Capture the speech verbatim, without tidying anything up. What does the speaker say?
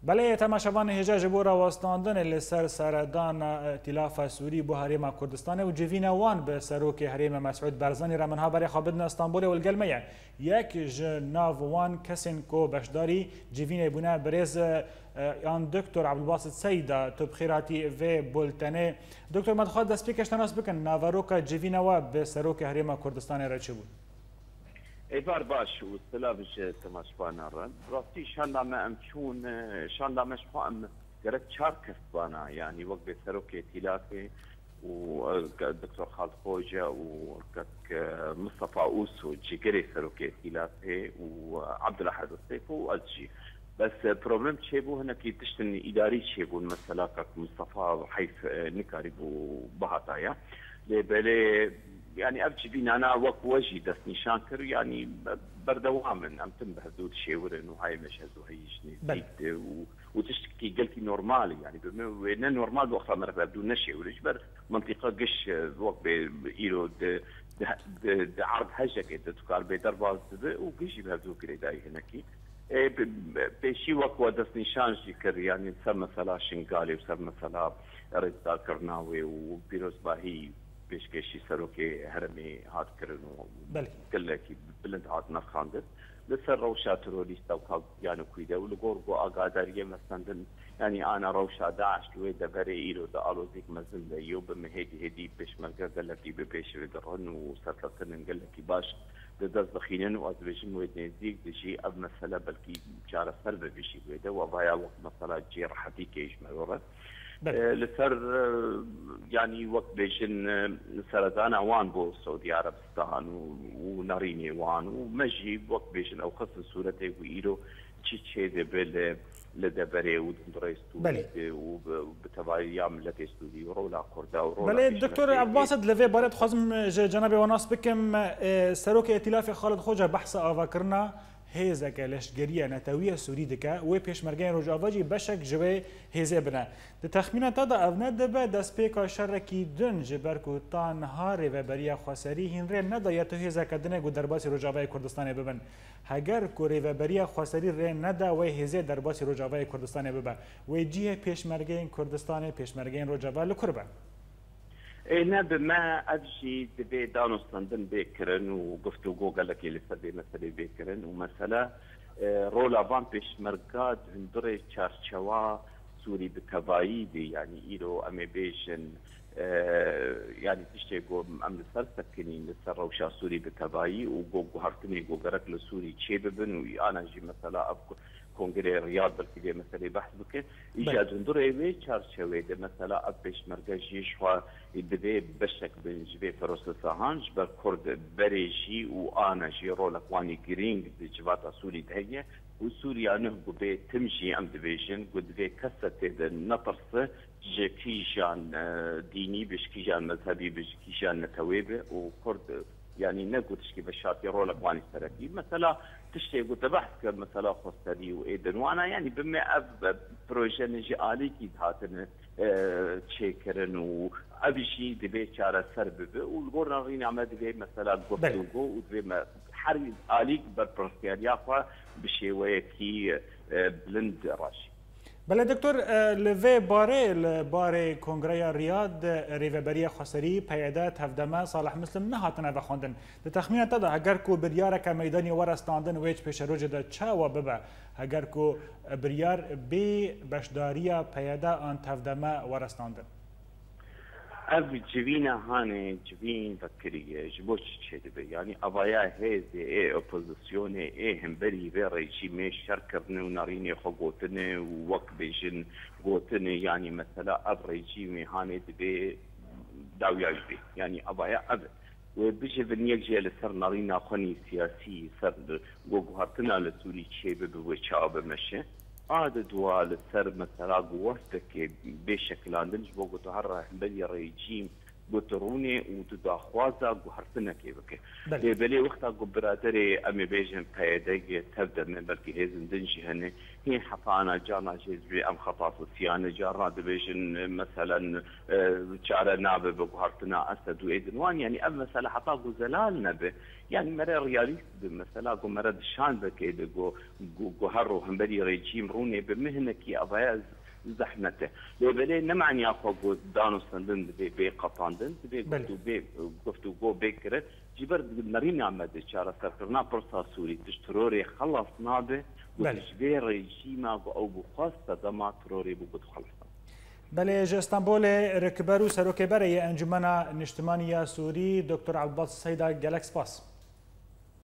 بله تماشاوان هجاج بورا واستاندن لسر سردان ائتلاف سوری بو هریم کردستان و جوین وان به سروک هریم مسعود برزانی را منها برای خابدن استانبول و الگلمیه یک جناو وان کسین کو بشداری جوین بونه برز آن دکتر عبدالباسط سیدا تو بخیراتی و بولتنه دکتر مدخواد دست پیکش تناس بکن ناوروک جوین و به سروک هریم کردستان را چه بود؟ ایوار باش و سلامش تماشاوانا رن راستی شان لما امشون شان لما شو ام قرأت شار كسبانا يعني وقت بسروك ائتلافي ودكتور خالد خوجة وكك مصطفى اوسو جيجري سروك ائتلافي وعبد الاحد الصيف والجي بس بروبلم تشيبو هنا كي تشتني اداري تشيبو المسألة كك مصطفى حيث نكاري بو بهاتايا لبالي يعني أبجي بينا أنا وقت وجهي دست نشان كر يعني بردوامن أم تم بهدود شيورن وهاي مش هزو هيجني زيد وتشتكي قلتي نورمال يعني بما نورمال بوقت مرة بدون نشي ورجبر منطقة قش وقت بإيرو د د عرض هجة كده تقال بدرباز وقشي بهدو كده داي هناكي بشي وقت ودست نشان ذكر يعني سر مثلا شنقالي وسر مثلا رزق كرناوي وبيروز باهي پیشکشی سروکی هرمی هات کردن و کلکی بلند هات نخاندد لسر روشا تروریست و کاب یانو کویده و لگور گو آگاداریه مثلا يعني أنا روشا داعش لوي دبري إيرو دا ألوزيك مزن دا يوب مهدي هدي بيش مرقا قلتي ببيش ردرهن وسرطتن قلتي باش دا دز بخينن وأزبيشن ويدين زيك دشي أب مسألة بلكي جارة سربة بشي ويدا وبايا وقت مسألة جي رحتي كيش مرورة لسر يعني وقت بيشن سردان وان بو السعودية عربستان وناريني وان ومجي وقت بيشن أو خص صورته وإيرو تشي تشي دبل لدبري ودندريستو وبتبعي يعمل لتيستودي ورولا كوردا ورولا بله دكتور عباسط لفي بارد خازم جنابي وناس بكم سروك ائتلاف خالد خوجة بحث آواكرنا هیزه که لشگریه نتویه سوری دکه و پیشمرگین روجاواجی بشک جوه هیزه بنا ده تخمینه تا دا اونه دبه دست پیکا شرکی دن جبر کو تانها ریوبریا خسری هین ری ندایه تو هیزه کدنه گو درباسی روجاوای کردستان ببن هگر کو ریوبریا خسری ری ندا و هیزه درباسی روجاوای کردستان ببن و جیه پیشمرگین کردستان پیشمرگین روجاوا لکربه انا بما ابجي دبي دانوستاندن بيكرن وقفتو جوجل لك اللي سبي مثلا بيكرن ومثلا رولا فان بيش مرقاد هندري تشارشوا سوري بكفاي دي يعني ايرو امي بيشن يعني تشتيقو ام لسر سكنين لسر روشا سوري بكفاي وجوجو هارتني جوجرك لسوري تشيببن وانا جي مثلا ابكو كونغري رياض بالكي مثلا بحث بك ايجاد هندري وي تشارشوا ده مثلا ابيش مرقاجي شوا يبدي بشك بنجبي فروس الصهانج بالكرد بريجي وانا جي رولك واني جرينج بجبات سوري دهيه وسوريا نهبو بي تمشي ام ديفيجن قد بي كسته نطرسه جكيجان ديني بشكيجان مذهبي بشكيجان نتويبه وكرد يعني نقول تشكي بشاتي رولك واني سركي مثلا تشتي قلت بحث مثلا خستري وايدن وانا يعني بما اب بروجي نجي اليكي هاتن تشيكرن وابي شيء دبي شارع سربه والقرنا رينا عمل دبي مثلا قفتوغو ودبي حري اليك بالبروسياليا بشي ويكي بلند راشي بله دکتر لوی باره باره کنگره ریاض ریوبری خسری پیادات هفدمه صالح مسلم نه هاتنه بخوندن ده تخمین تا ده اگر کو بریار که میدانی ورستاندن ویچ پیش روج ده چه و ببه اگر کو بریار بی بشداریا پیادا آن هفدمه ورستاندن اب جوینا هانه جوین فکریه جبوش چه يعني ابايا هذه ايه اوبوزيسيون ايه هم بري في ريجيم شركرنا وناريني خقوتنا ووك بيجن قوتنا يعني مثلا اب ريجيم هانه دبي داويا بي يعني ابايا اب وبيجي بنيجي لسر نارينا خني سياسي سر جوهرتنا لسوري شيء بوشاب مشي عاد دوال السر مثلا قوتك بشكل عندنش بوقت هرا بلي ريجيم بوتروني وتدا خوازا وهرتنا كيبك بله. بلي وقتا برادري امي بيجن قيادي تبدا من بركي هيزن دنجي هني هي حفانا جانا جيزبي ام خطاف صيانه جارنا دبيجن مثلا شعر نابه بهرتنا اسد وايدنوان يعني ام مثلا حطا زلال نبه يعني مرة رياليست مثلا جو مرة دشان بكيد جو جو هرو هم بدي ريجيم روني بمهنك يا ابايز زحمته لبلي نمعن يا فوق دانو سندن بي بي قطاندن بي قفتو بي قفتو جو بكره جبر مرينا مد شارع سفرنا برصا سوري تشتروري خلص نابه وتشبي ريجيما او بخاص دما تروري بو خلص بله ج استانبول ركبرو سروکبر انجمن نشتمانی سوری دکتر عباس سیدا گلکس پاس